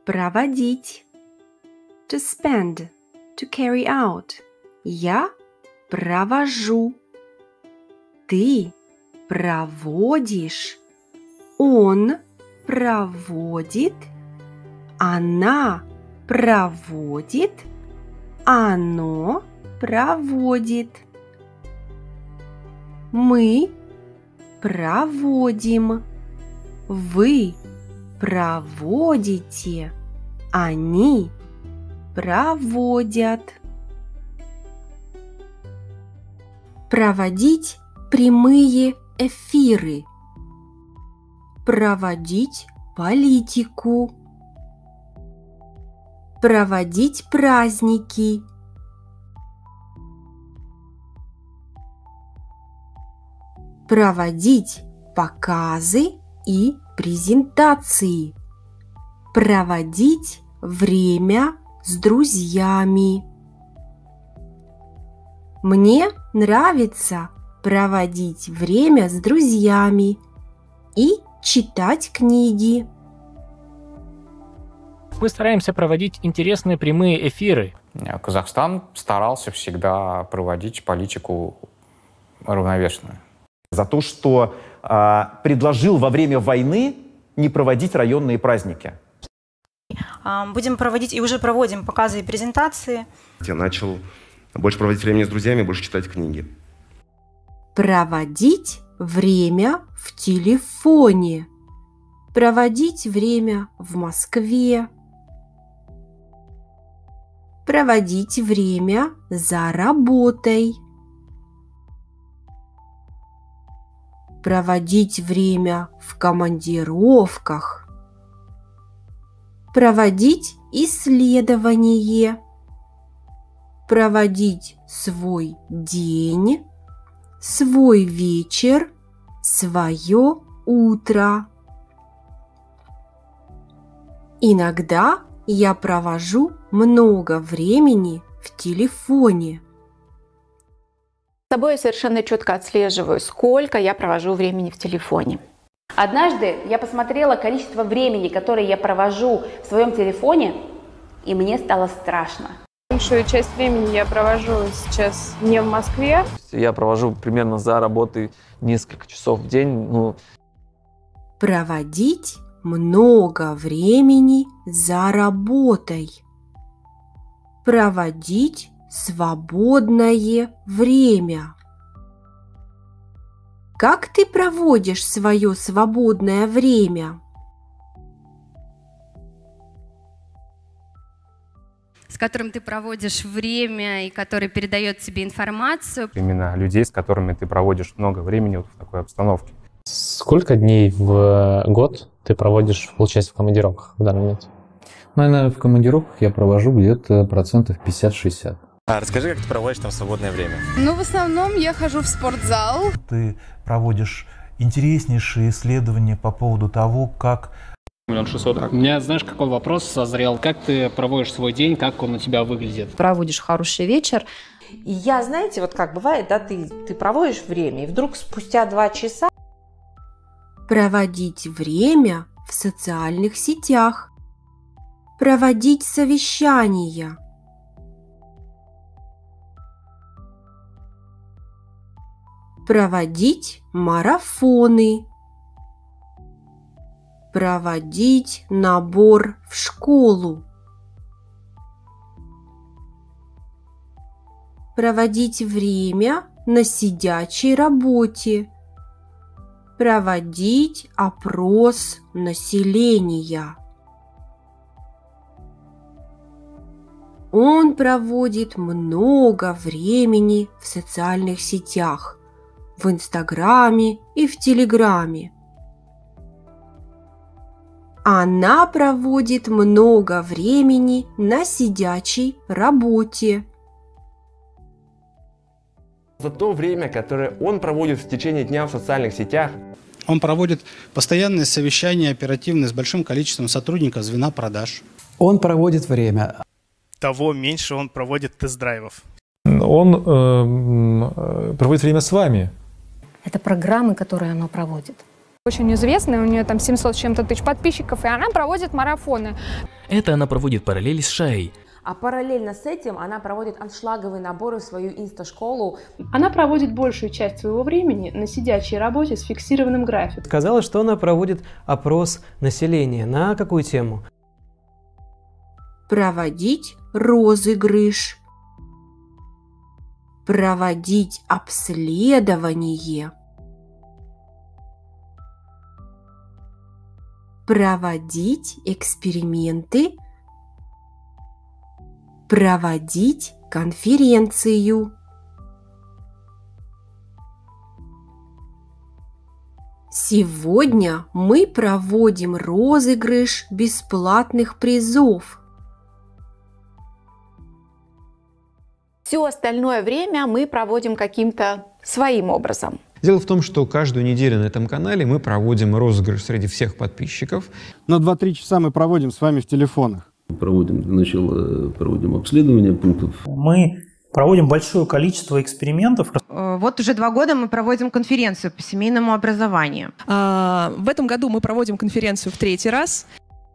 проводить. To spend, to carry out. Я провожу. Ты проводишь. Он проводит. Она проводит. Оно проводит. Мы проводим. Вы проводите. Они проводят. Проводить прямые эфиры. Проводить политику. Проводить праздники. Проводить показы и презентации. Проводить время с друзьями. Мне нравится проводить время с друзьями и читать книги. Мы стараемся проводить интересные прямые эфиры. Казахстан старался всегда проводить политику равновесную. За то, что предложил во время войны не проводить районные праздники. Будем проводить и уже проводим показы и презентации. Я начал больше проводить времени с друзьями, больше читать книги. Проводить время в телефоне. Проводить время в Москве. Проводить время за работой. Проводить время в командировках. Проводить исследование. Проводить свой день, свой вечер, свое утро. Иногда я провожу много времени в телефоне. С собой я совершенно четко отслеживаю, сколько я провожу времени в телефоне. Однажды я посмотрела количество времени, которое я провожу в своем телефоне, и мне стало страшно. Большую часть времени я провожу сейчас не в Москве. Я провожу примерно за работой несколько часов в день. Проводить много времени за работой. Проводить свободное время. Как ты проводишь свое свободное время? С которым ты проводишь время и который передает тебе информацию. Именно людей, с которыми ты проводишь много времени в такой обстановке. Сколько дней в год ты проводишь, получается, в командировках в данный момент? Наверное, в командировках я провожу где-то 50-60%. Расскажи, как ты проводишь там свободное время? В основном я хожу в спортзал. Ты проводишь интереснейшие исследования по поводу того, как... 1 600 000. У меня, знаешь, какой вопрос созрел? Как ты проводишь свой день, как он у тебя выглядит? Проводишь хороший вечер. И я, знаете, вот как бывает, да, ты проводишь время, и вдруг спустя 2 часа... Проводить время в социальных сетях. Проводить совещания. Проводить марафоны. Проводить набор в школу. Проводить время на сидячей работе. Проводить опрос населения. Он проводит много времени в социальных сетях, в Инстаграме и в Телеграме. Она проводит много времени на сидячей работе. За то время, которое он проводит в течение дня в социальных сетях, он проводит постоянные совещания оперативные с большим количеством сотрудников звена продаж. Он проводит время. Того меньше он проводит тест-драйвов. Он проводит время с вами. Это программы, которые оно проводит. Очень известная, у нее там 700 с чем-то тысяч подписчиков, и она проводит марафоны. Это она проводит параллель с Шаей. А параллельно с этим она проводит аншлаговые наборы в свою инста-школу. Она проводит большую часть своего времени на сидячей работе с фиксированным графиком. Сказала, что она проводит опрос населения. На какую тему? Проводить розыгрыш. Проводить обследование. Проводить эксперименты. Проводить конференцию. Сегодня мы проводим розыгрыш бесплатных призов. Все остальное время мы проводим каким-то своим образом. Дело в том, что каждую неделю на этом канале мы проводим розыгрыш среди всех подписчиков. На 2-3 часа мы проводим с вами в телефонах. Для начала проводим обследование пунктов. Мы проводим большое количество экспериментов. Вот уже 2 года мы проводим конференцию по семейному образованию. В этом году мы проводим конференцию в 3-й раз.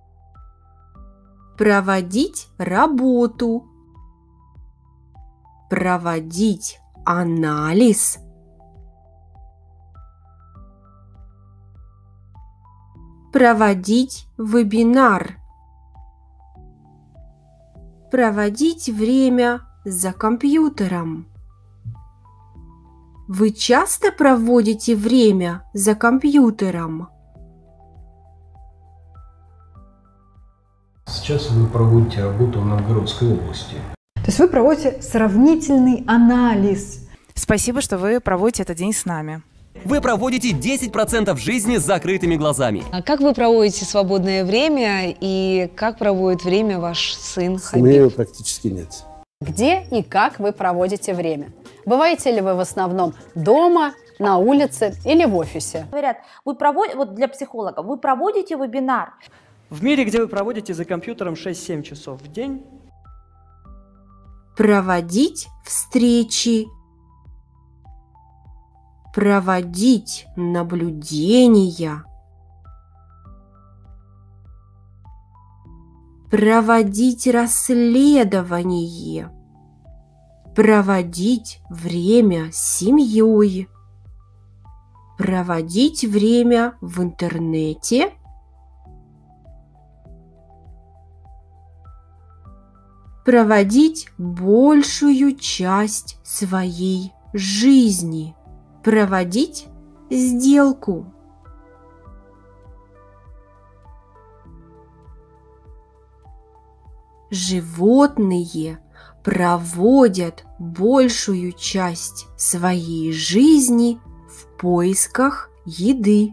Проводить работу. Проводить анализ. Проводить вебинар. Проводить время за компьютером. Вы часто проводите время за компьютером? Сейчас вы проводите работу в Новгородской области. То есть вы проводите сравнительный анализ. Спасибо, что вы проводите этот день с нами. Вы проводите 10% жизни с закрытыми глазами. А как вы проводите свободное время и как проводит время ваш сын Хабиб? У меня его практически нет. Где и как вы проводите время? Бываете ли вы в основном дома, на улице или в офисе? Говорят, вот для психологов, вы проводите вебинар. В мире, где вы проводите за компьютером 6-7 часов в день. Проводить встречи. Проводить наблюдения. Проводить расследование. Проводить время с семьей. Проводить время в интернете. Проводить большую часть своей жизни. Проводить сделку. Животные проводят большую часть своей жизни в поисках еды.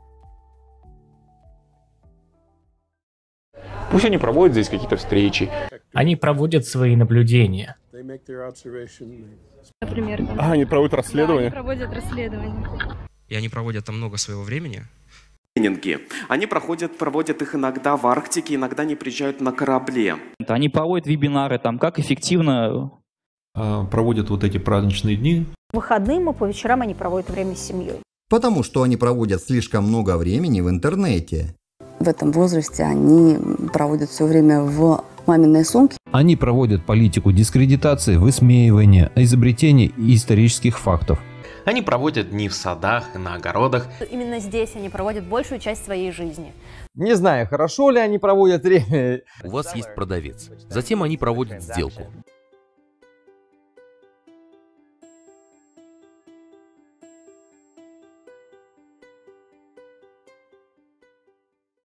Пусть они проводят здесь какие-то встречи. Они проводят свои наблюдения. Например, они проводят расследование. Они проводят расследование. И они проводят там много своего времени. Тренинги. Они проводят их иногда в Арктике, иногда они приезжают на корабле. Они проводят вебинары, там, как эффективно проводят вот эти праздничные дни. В выходные по вечерам они проводят время с семьей. Потому что они проводят слишком много времени в интернете. В этом возрасте они проводят все время в маминой сумке. Они проводят политику дискредитации, высмеивания, изобретения исторических фактов. Они проводят дни в садах и на огородах. Именно здесь они проводят большую часть своей жизни. Не знаю, хорошо ли они проводят время. У вас есть продавец. Затем они проводят сделку.